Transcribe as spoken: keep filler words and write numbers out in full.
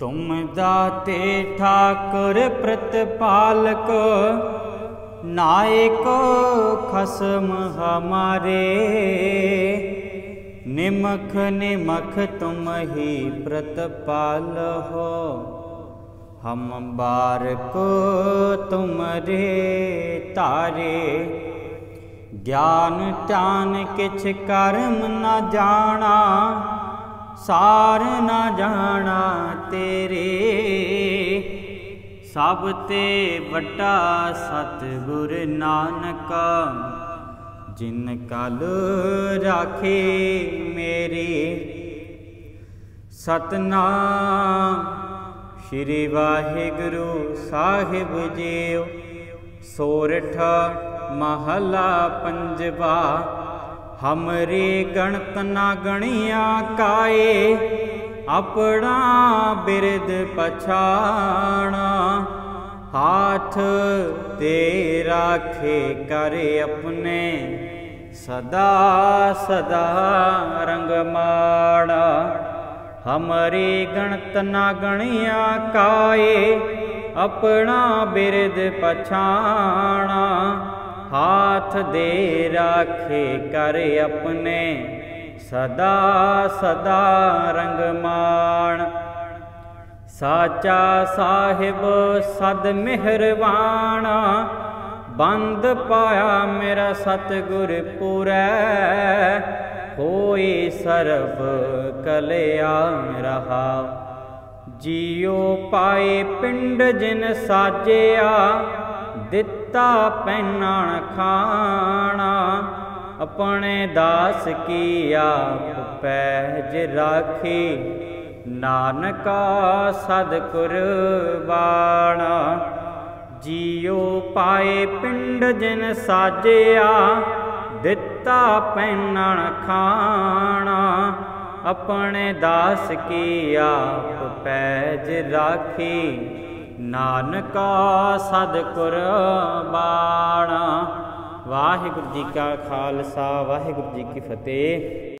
तुम दाते ठाकुर प्रतिपालक, नायक खसम हमारे। निमख निमख तुम ही प्रतिपाल हो, हम बारक तुमरे तारे। ज्ञान त्यान किछ कर्म न जाना, सार न जाना तेरे। सब ते बड़ा सतगुर नानक, जिन कल राखे मेरे। सतनाम श्री वाहिगुरु साहिब जीओ। सोरठ महला पंजवा। हमरे गणत ना गणिया काए, अपना बिरद पछाणा। हाथ ते राखे कर अपने, सदा सदा रंगमाणा। हमरे गणत ना गणिया काए, अपना बिरद पछाणा। हाथ दे राखे कर अपने, सदा सदा रंगमान। साचा साहिब सद मेहरबाना, बंद पाया मेरा सतगुर पुरै। होई सर्ब कल्याण रहा, जियो पाए पिंड जिन साजिया। दिता पैनान खाना, अपने दास की आप पैज राखी। नानका सद कुरबाना, जियो पाए पिंड जिन साजिया। दिता पैनान खाना, अपने दास की आप पैज राखी। नानका सद कुरबाना। वाहिगुरु जी का खालसा, वाहिगुरु जी की फतेह।